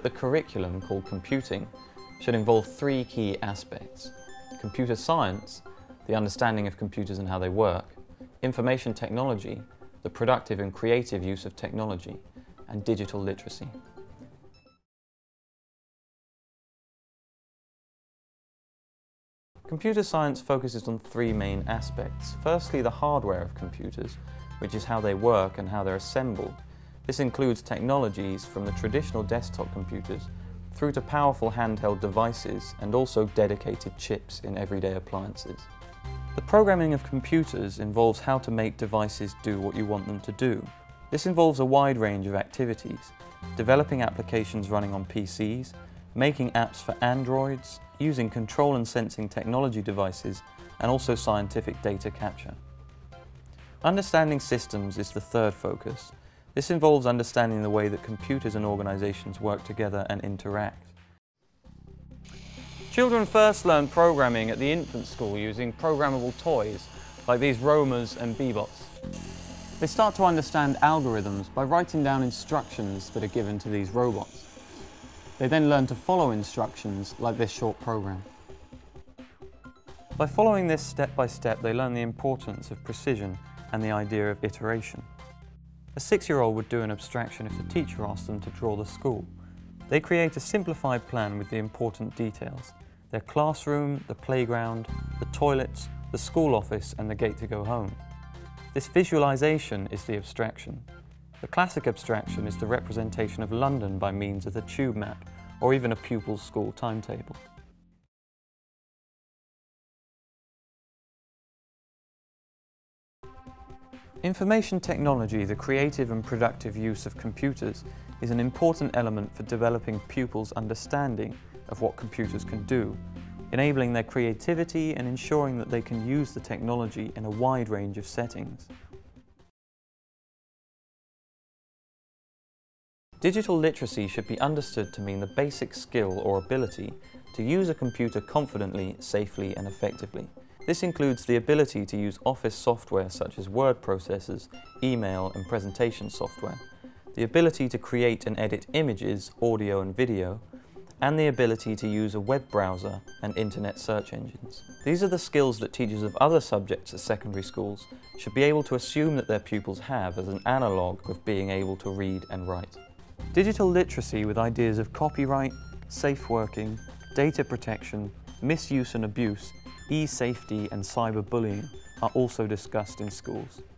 the curriculum, called computing, should involve three key aspects: computer science, the understanding of computers and how they work; information technology, the productive and creative use of technology; and digital literacy. Computer science focuses on three main aspects. Firstly, the hardware of computers, which is how they work and how they're assembled. This includes technologies from the traditional desktop computers through to powerful handheld devices and also dedicated chips in everyday appliances. The programming of computers involves how to make devices do what you want them to do. This involves a wide range of activities: developing applications running on PCs, making apps for Androids, using control and sensing technology devices, and also scientific data capture. Understanding systems is the third focus. This involves understanding the way that computers and organizations work together and interact. Children first learn programming at the infant school using programmable toys like these Romas and Bebots. They start to understand algorithms by writing down instructions that are given to these robots. They then learn to follow instructions like this short program. By following this step by step, they learn the importance of precision and the idea of iteration. A 6-year-old would do an abstraction if the teacher asked them to draw the school. They create a simplified plan with the important details: their classroom, the playground, the toilets, the school office, and the gate to go home. This visualization is the abstraction. The classic abstraction is the representation of London by means of the tube map, or even a pupil's school timetable. Information technology, the creative and productive use of computers, is an important element for developing pupils' understanding of what computers can do, enabling their creativity and ensuring that they can use the technology in a wide range of settings. Digital literacy should be understood to mean the basic skill or ability to use a computer confidently, safely, and effectively. This includes the ability to use office software such as word processors, email, and presentation software, the ability to create and edit images, audio, and video, and the ability to use a web browser and internet search engines. These are the skills that teachers of other subjects at secondary schools should be able to assume that their pupils have as an analogue of being able to read and write. Digital literacy with ideas of copyright, safe working, data protection, misuse and abuse, e-safety and cyberbullying are also discussed in schools.